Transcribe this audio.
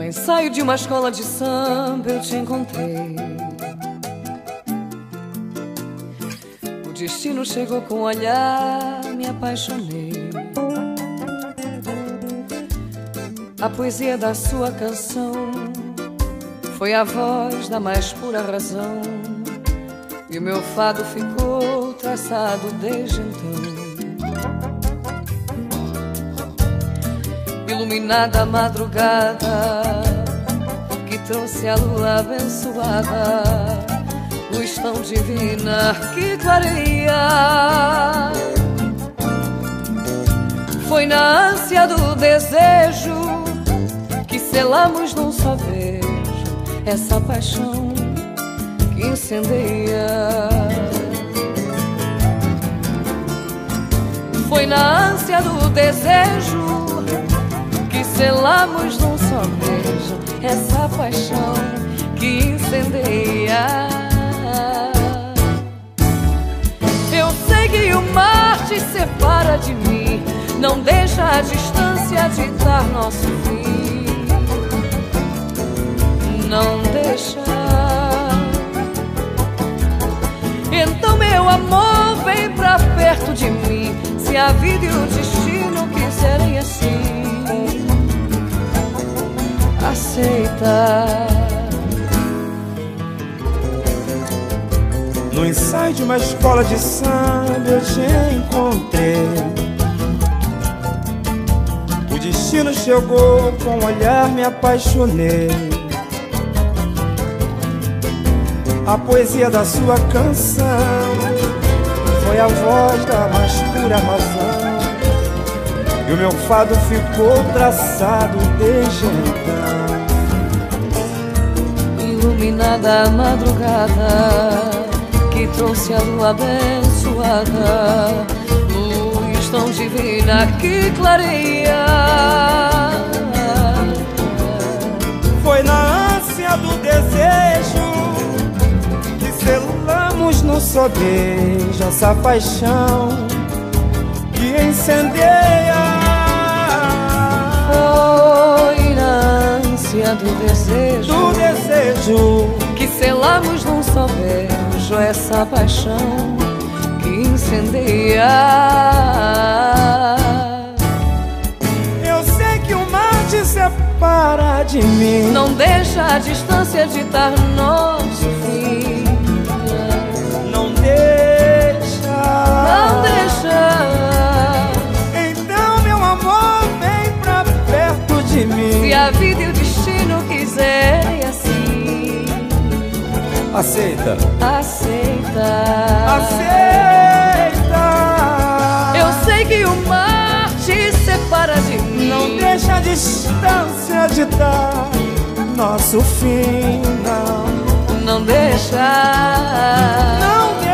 ensaio de uma escola de samba eu te encontrei. O destino chegou com o olhar, me apaixonei. A poesia da sua canção foi a voz da mais pura razão, e o meu fado ficou traçado desde então. Iluminada a madrugada que trouxe a lua abençoada, luz tão divina que clareia. Foi na ânsia do desejo que selamos num só beijo essa paixão que incendeia. Foi na ânsia do desejo que selamos num só beijo essa paixão que incendeia. Eu sei que o mar te separa de mim, não deixa a distância ditar nosso fim. Não deixa. Então meu amor, vem pra perto de mim, se a vida e o destino quiserem assim. Aceita. No ensaio de uma escola de samba eu te encontrei. O destino chegou, com um olhar me apaixonei. A poesia da sua canção foi a voz da mais pura razão, e o meu fado ficou traçado desde então. Iluminada a madrugada que trouxe a lua abençoada, luz tão divina que clareia. Foi na ânsia do desejo que selamos num só beijo essa paixão que incendeia. Foi na ânsia do desejo que selamos num só beijo essa paixão que incendeia. Eu sei que o mar te separa de mim, não deixa a distância ditar nosso fim. Não deixa. Não deixa. Então meu amor, vem pra perto de mim, se a vida e o destino quiserem assim. Aceita. Aceita. Aceita. Eu sei que o mar te separa de mim, não deixa a distância ditar nosso fim, não. Não deixa. Não deixa.